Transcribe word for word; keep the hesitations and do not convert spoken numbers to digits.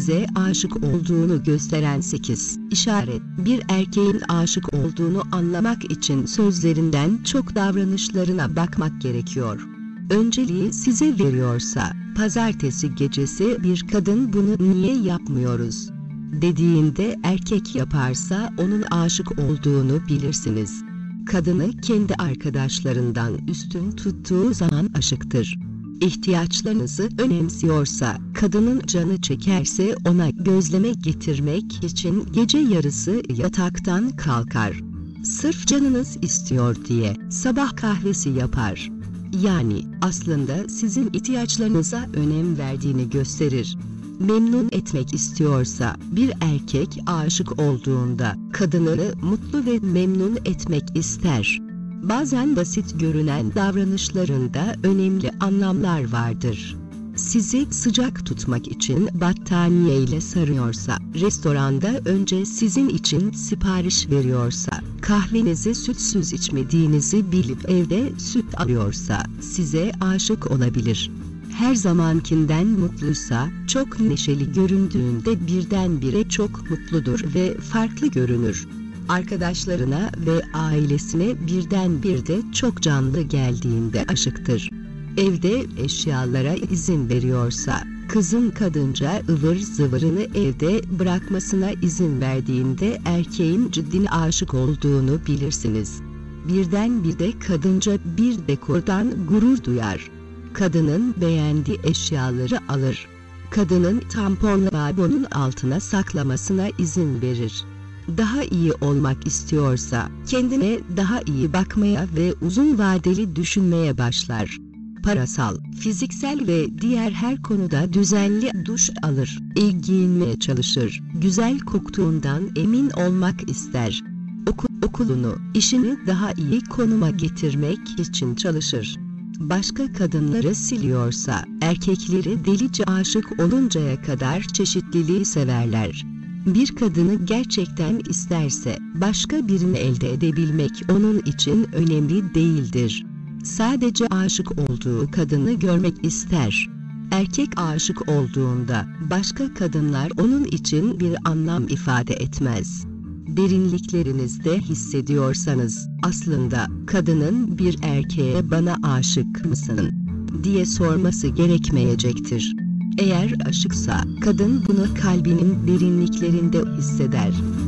size aşık olduğunu gösteren sekiz işaret. Bir erkeğin aşık olduğunu anlamak için sözlerinden çok davranışlarına bakmak gerekiyor. Önceliği size veriyorsa, pazartesi gecesi bir kadın bunu niye yapmıyoruz dediğinde erkek yaparsa onun aşık olduğunu bilirsiniz. Kadını kendi arkadaşlarından üstün tuttuğu zaman aşıktır. İhtiyaçlarınızı önemsiyorsa, kadının canı çekerse ona gözleme getirmek için gece yarısı yataktan kalkar. Sırf canınız istiyor diye sabah kahvesi yapar. Yani aslında sizin ihtiyaçlarınıza önem verdiğini gösterir. Memnun etmek istiyorsa, bir erkek aşık olduğunda kadını mutlu ve memnun etmek ister. Bazen basit görünen davranışlarında önemli anlamlar vardır. Sizi sıcak tutmak için battaniyeyle sarıyorsa, restoranda önce sizin için sipariş veriyorsa, kahvenizi sütsüz içmediğinizi bilip evde süt alıyorsa, size aşık olabilir. Her zamankinden mutluysa, çok neşeli göründüğünde birdenbire çok mutludur ve farklı görünür. Arkadaşlarına ve ailesine birdenbire çok canlı geldiğinde aşıktır. Evde eşyalara izin veriyorsa, kızın kadınca ıvır zıvırını evde bırakmasına izin verdiğinde erkeğin ciddi aşık olduğunu bilirsiniz. Birdenbire kadınca bir dekordan gurur duyar. Kadının beğendiği eşyaları alır. Kadının tampon lavabonun altına saklamasına izin verir. Daha iyi olmak istiyorsa, kendine daha iyi bakmaya ve uzun vadeli düşünmeye başlar. Parasal, fiziksel ve diğer her konuda düzenli duş alır, iyi giyinmeye çalışır, güzel koktuğundan emin olmak ister. Oku, okulunu, işini daha iyi konuma getirmek için çalışır. Başka kadınları siliyorsa, erkekleri delice aşık oluncaya kadar çeşitliliği severler. Bir kadını gerçekten isterse, başka birini elde edebilmek onun için önemli değildir. Sadece aşık olduğu kadını görmek ister. Erkek aşık olduğunda, başka kadınlar onun için bir anlam ifade etmez. Derinliklerinizde hissediyorsanız, aslında kadının bir erkeğe bana aşık mısın diye sorması gerekmeyecektir. Eğer aşıksa, kadın bunu kalbinin derinliklerinde hisseder.